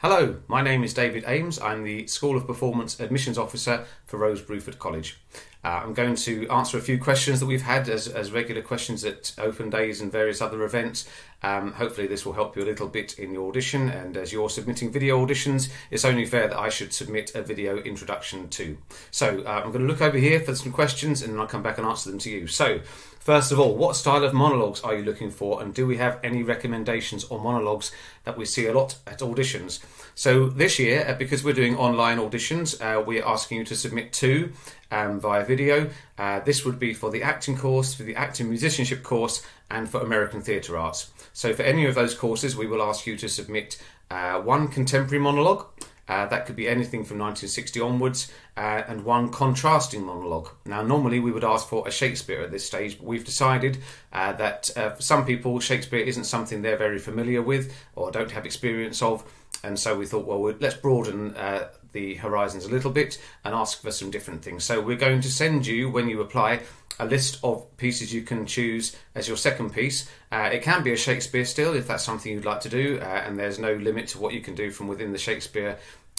Hello, my name is David Ames. I'm the School of Performance Admissions Officer for Rose Bruford College. I'm going to answer a few questions that we've had as regular questions at open days and various other events. Hopefully this will help you a little bit in your audition, and as you're submitting video auditions, it's only fair that I should submit a video introduction too. So I'm going to look over here for some questions and then I'll come back and answer them to you. So first of all, what style of monologues are you looking for, and do we have any recommendations or monologues that we see a lot at auditions? So this year, because we're doing online auditions, we're asking you to submit two via video. This would be for the acting course, for the acting musicianship course, and for American Theatre Arts. So for any of those courses, we will ask you to submit one contemporary monologue. That could be anything from 1960 onwards, and one contrasting monologue. Now, normally we would ask for a Shakespeare at this stage, but we've decided that for some people, Shakespeare isn't something they're very familiar with or don't have experience of, and so we thought, well, let's broaden the horizons a little bit and ask for some different things. So we're going to send you, when you apply, a list of pieces you can choose as your second piece. It can be a Shakespeare still, if that's something you'd like to do, and there's no limit to what you can do from within the Shakespeare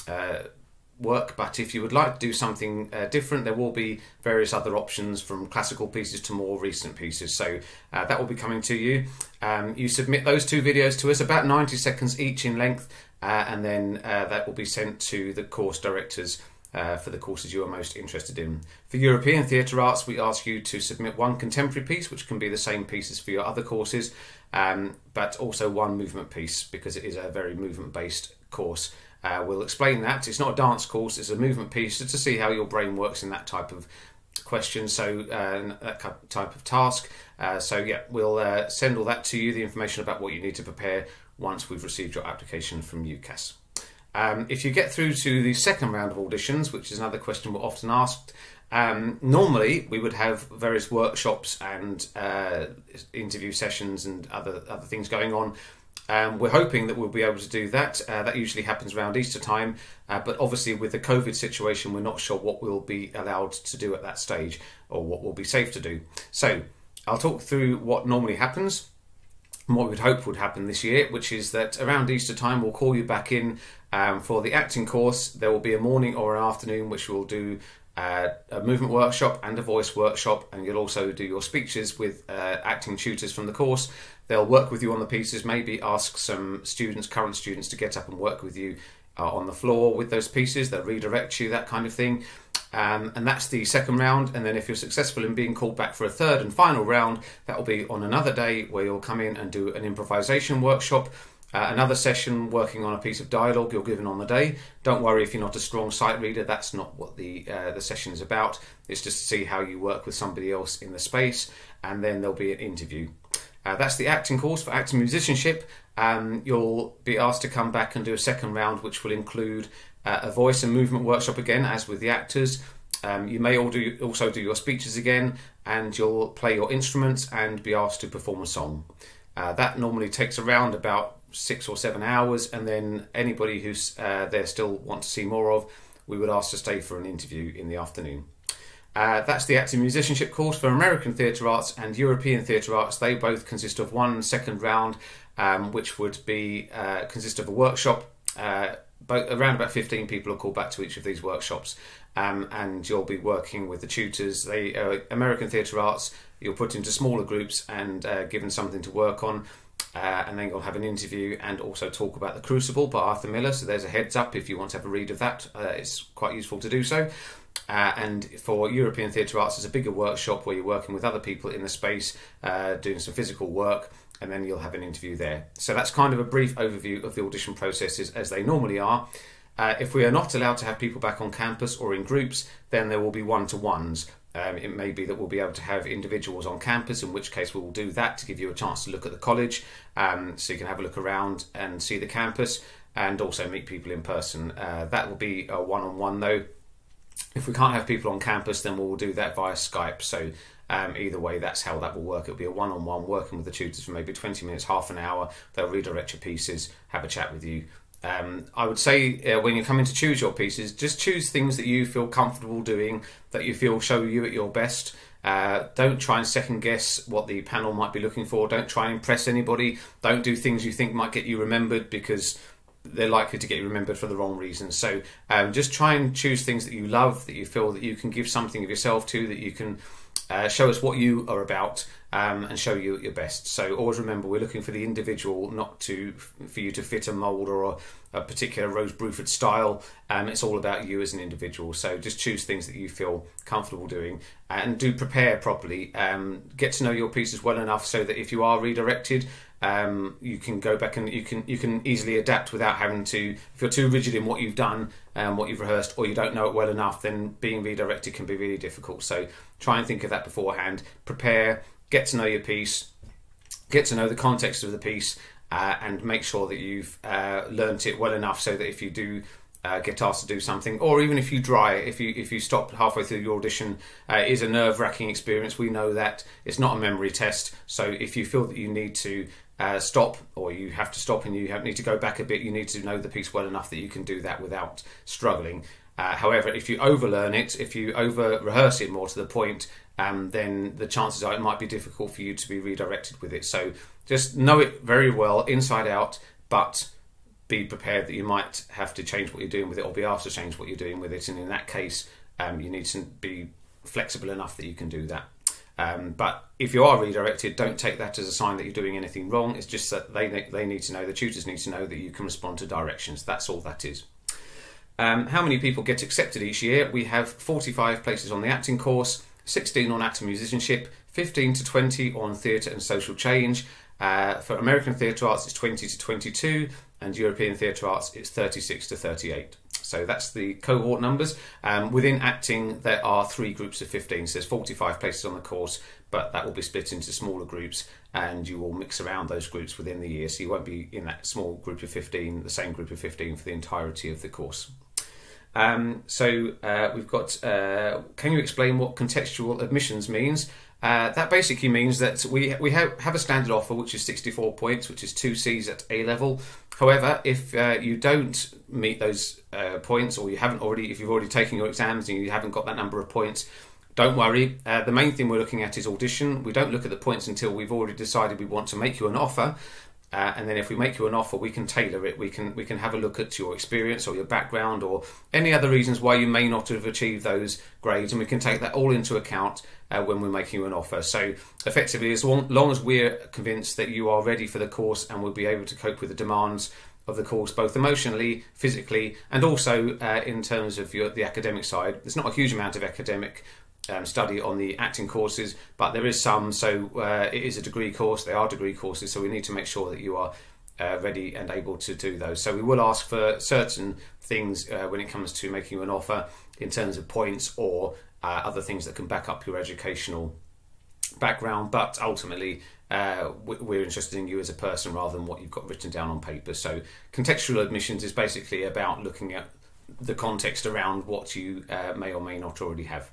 work, but if you would like to do something different, there will be various other options, from classical pieces to more recent pieces. So that will be coming to you. You submit those two videos to us, about 90 seconds each in length, and then that will be sent to the course directors for the courses you are most interested in. For European Theatre Arts, we ask you to submit one contemporary piece, which can be the same piece as for your other courses, but also one movement piece, because it is a very movement-based course. We'll explain that. It's not a dance course, it's a movement piece, just to see how your brain works in that type of question, so that type of task. So yeah, we'll send all that to you, the information about what you need to prepare, once we've received your application from UCAS. If you get through to the second round of auditions, which is another question we're often asked, normally we would have various workshops and interview sessions and other things going on. We're hoping that we'll be able to do that. That usually happens around Easter time, but obviously with the COVID situation, we're not sure what we'll be allowed to do at that stage, or what will be safe to do. So I'll talk through what normally happens and what we'd hope would happen this year, which is that around Easter time we'll call you back in for the acting course. There will be a morning or an afternoon which we'll do a movement workshop and a voice workshop, and you'll also do your speeches with acting tutors from the course. They'll work with you on the pieces, maybe ask some students, current students, to get up and work with you on the floor with those pieces. They'll redirect you, that kind of thing. And that's the second round, and then if you're successful in being called back for a third and final round, that will be on another day where you'll come in and do an improvisation workshop. Another session working on a piece of dialogue you're given on the day. Don't worry if you're not a strong sight reader, that's not what the session is about. It's just to see how you work with somebody else in the space, and then there'll be an interview. That's the acting course. For acting musicianship, you'll be asked to come back and do a second round, which will include a voice and movement workshop again, as with the actors. You may also do your speeches again, and you'll play your instruments and be asked to perform a song. That normally takes around about 6 or 7 hours, and then anybody who's there still want to see more of, we would ask to stay for an interview in the afternoon. That's the acting musicianship course. For American Theatre Arts and European Theatre Arts, they both consist of one second round, which would be consist of a workshop. Around about 15 people are called back to each of these workshops, and you'll be working with the tutors. American Theatre Arts, you're put into smaller groups and given something to work on, and then you'll have an interview and also talk about The Crucible by Arthur Miller. So there's a heads up if you want to have a read of that. It's quite useful to do so. And for European Theatre Arts, it's a bigger workshop where you're working with other people in the space, doing some physical work, and then you'll have an interview there. So that's kind of a brief overview of the audition processes as they normally are. If we are not allowed to have people back on campus or in groups, then there will be one-to-ones. It may be that we'll be able to have individuals on campus, in which case we will do that to give you a chance to look at the college, so you can have a look around and see the campus, and also meet people in person. That will be a one-on-one though. If we can't have people on campus, then we'll do that via Skype. So either way, that's how that will work. It'll be a one-on-one, working with the tutors for maybe 20 minutes, half an hour. They'll redirect your pieces, have a chat with you. I would say when you're coming to choose your pieces, just choose things that you feel comfortable doing, that you feel show you at your best. Don't try and second guess what the panel might be looking for. Don't try and impress anybody. Don't do things you think might get you remembered, because they're likely to get remembered for the wrong reasons. So just try and choose things that you love, that you feel that you can give something of yourself to, that you can show us what you are about, and show you at your best. So always remember, we're looking for the individual, not for you to fit a mould or a particular Rose Bruford style. It's all about you as an individual. So just choose things that you feel comfortable doing, and do prepare properly. Get to know your pieces well enough so that if you are redirected, you can go back and you can easily adapt without having to. If you're too rigid in what you've done, what you've rehearsed, or you don't know it well enough, then being redirected can be really difficult. So try and think of that beforehand. Prepare, get to know your piece, get to know the context of the piece, and make sure that you've learnt it well enough so that if you do get asked to do something, or even if you if you stop halfway through your audition, it is a nerve-wracking experience. We know that it's not a memory test, so if you feel that you need to stop, or you have to stop and you need to go back a bit, you need to know the piece well enough that you can do that without struggling. However, if you overlearn it, if you over-rehearse it more to the point, then the chances are it might be difficult for you to be redirected with it. So just know it very well, inside out, but be prepared that you might have to change what you're doing with it, or be asked to change what you're doing with it. And in that case, you need to be flexible enough that you can do that. But if you are redirected, don't take that as a sign that you're doing anything wrong. It's just that they need to know, the tutors need to know that you can respond to directions. That's all that is. How many people get accepted each year? We have 45 places on the acting course, 16 on actor musicianship, 15 to 20 on theatre and social change. For American theatre arts, it's 20 to 22, and European theatre arts, it's 36 to 38. So that's the cohort numbers. Within acting, there are 3 groups of 15, so there's 45 places on the course, but that will be split into smaller groups, and you will mix around those groups within the year, so you won't be in that small group of 15, the same group of 15 for the entirety of the course. We've got, can you explain what contextual admissions means? That basically means that we have a standard offer, which is 64 points, which is 2 Cs at A level. However, if you don't meet those points, or if you've already taken your exams and you haven't got that number of points, don't worry. The main thing we're looking at is audition. We don't look at the points until we've already decided we want to make you an offer. And then if we make you an offer, we can tailor it. We can have a look at your experience or your background or any other reasons why you may not have achieved those grades, and we can take that all into account when we're making you an offer. So effectively, as long as we're convinced that you are ready for the course and will be able to cope with the demands of the course, both emotionally, physically, and also in terms of the academic side. There's not a huge amount of academic study on the acting courses, but there is some. So it is a degree course. They are degree courses, so we need to make sure that you are ready and able to do those. So we will ask for certain things when it comes to making you an offer in terms of points or other things that can back up your educational background, but ultimately we're interested in you as a person rather than what you've got written down on paper. So contextual admissions is basically about looking at the context around what you may or may not already have.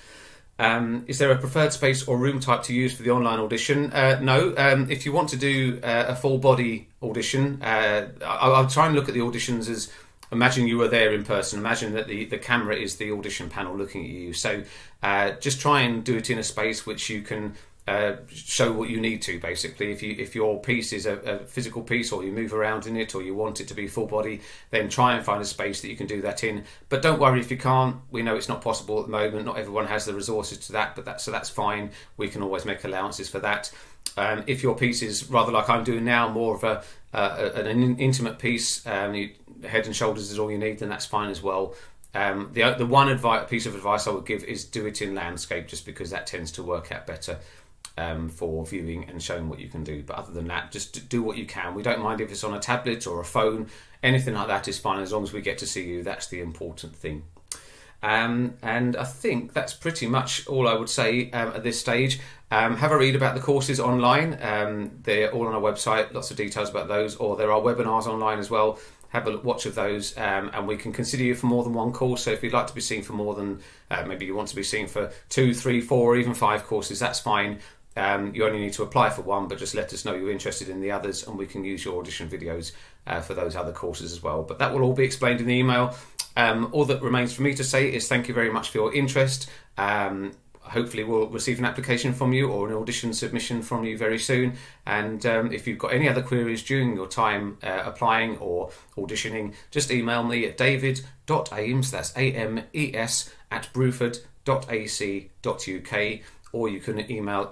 Is there a preferred space or room type to use for the online audition? No. If you want to do a full body audition, I'll try and look at the auditions as, imagine you were there in person. Imagine that the camera is the audition panel looking at you. So just try and do it in a space which you can show what you need to, basically. If your piece is a physical piece, or you move around in it, or you want it to be full body, then try and find a space that you can do that in. But don't worry if you can't. We know it's not possible at the moment. Not everyone has the resources to that, but that's fine. We can always make allowances for that. If your piece is rather like I'm doing now, more of an intimate piece, head and shoulders is all you need, then that's fine as well. The one piece of advice I would give is do it in landscape, just because that tends to work out better for viewing and showing what you can do. But other than that, just do what you can. We don't mind if it's on a tablet or a phone. Anything like that is fine, as long as we get to see you. That's the important thing. And I think that's pretty much all I would say at this stage. Have a read about the courses online. They're all on our website, lots of details about those, or there are webinars online as well. Have a watch of those, and we can consider you for more than one course. So if you'd like to be seen for more than, maybe you want to be seen for 2, 3, 4, or even 5 courses, that's fine. You only need to apply for one, but just let us know you're interested in the others, and we can use your audition videos for those other courses as well. But that will all be explained in the email. All that remains for me to say is thank you very much for your interest. hopefully we'll receive an application from you or an audition submission from you very soon. And if you've got any other queries during your time applying or auditioning, just email me at david.ames, that's AMES, at bruford.ac.uk, or you can email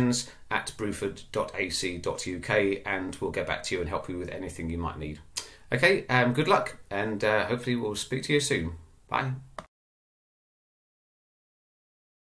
admissions@bruford.ac.uk, and we'll get back to you and help you with anything you might need. Okay, good luck, and hopefully we'll speak to you soon. Bye.